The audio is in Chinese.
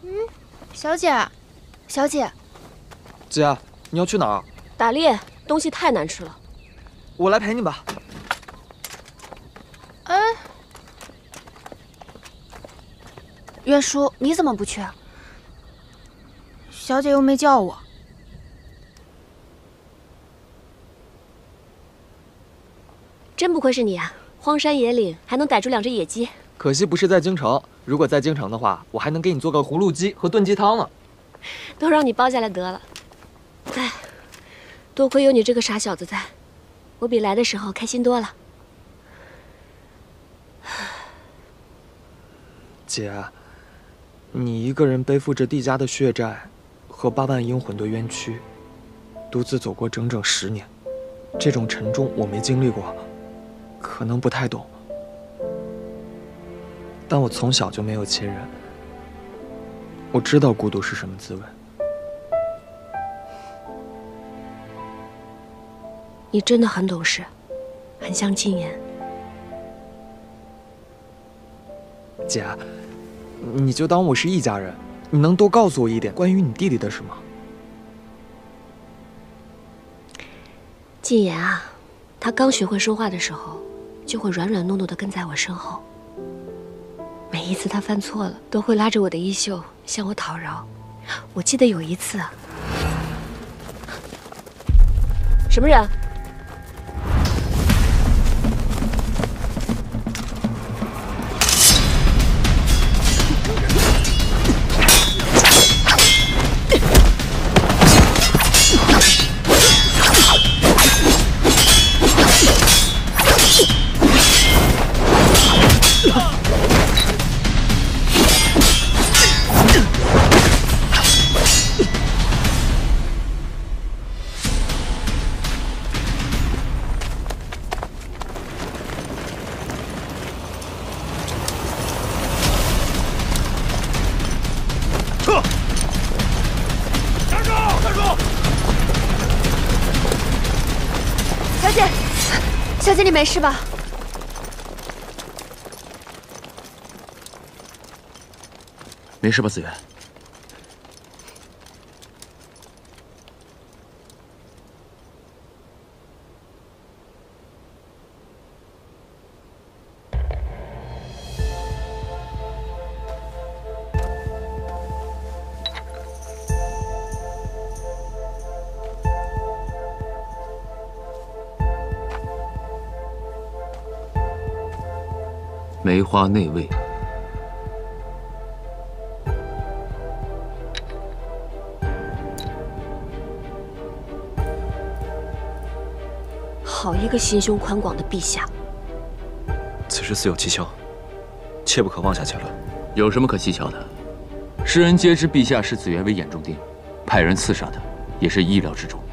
小姐，小姐， 姐，你要去哪儿？ 打猎，东西太难吃了。 我来陪你吧。 约叔，你怎么不去？小姐又没叫我。 真不愧是你啊，荒山野岭还能逮住2只野鸡。 可惜不是在京城，如果在京城的话，我还能给你做个葫芦鸡和炖鸡汤呢。 都让你包下来得了。哎，多亏有你这个傻小子在，我比来的时候开心多了。 姐，你一个人背负着帝家的血债和8万阴魂的冤屈，独自走过整整10年，这种沉重我没经历过，可能不太懂。但我从小就没有亲人，我知道孤独是什么滋味。 你真的很懂事，很像禁言。 姐，你就当我是一家人，你能多告诉我一点关于你弟弟的事吗？ 禁言啊，他刚学会说话的时候，就会软软糯糯地跟在我身后。每一次他犯错了，都会拉着我的衣袖向我讨饶。我记得有一次啊，什么人？ 小姐，你没事吧？ 没事吧，子源？梅花内味， 好一个心胸宽广的陛下！ 此事似有蹊跷，切不可妄下结论。有什么可蹊跷的？世人皆知陛下视子源为眼中钉，派人刺杀他，也是意料之中。